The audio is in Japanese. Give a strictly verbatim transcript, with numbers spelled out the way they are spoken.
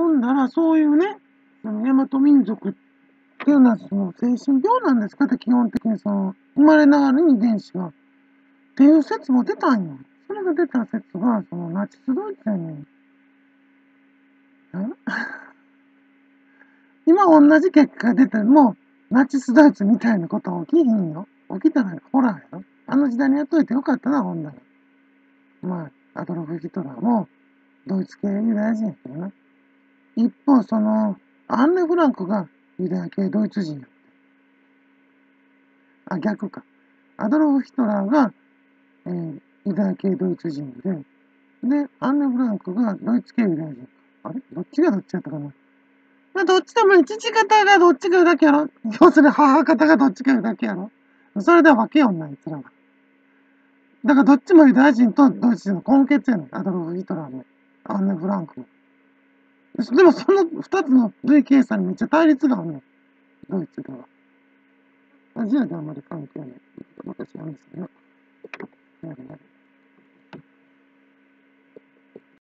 んだら、そういうね、その、大和民族っていうのは、その、精神病なんですかって、基本的にその、生まれながらに遺伝子が。っていう説も出たんよ。それが出た説が、その、ナチスドイツやねん。今同じ結果が出ても、ナチスドイツみたいなことは起きひんよ。起きたらホラーやろ。あの時代にやっといてよかったな、ほんなら。まあ、アドルフ・ヒトラーも、ドイツ系ユダヤ人やけどな。一方、その、アンネ・フランクがユダヤ系ドイツ人や。あ、逆か。アドルフ・ヒトラーが、えー、ユダヤ系ドイツ人で、で、アンネ・フランクがドイツ系ユダヤ人。あれどっちがどっちやったかな。まあ、どっちでもいい。父方がどっちかだけやろ。要するに母方がどっちかだけやろ。それでは分けよんない、あいつらは。だからどっちもユダヤ人とドイツ人の根血やねん。アドルフ・ヒトラーも、アンネ・フランクも。でもその二つの類型差にめっちゃ対立があるの。ドイツでは。アジアではあまり関係ない。私なんですけど。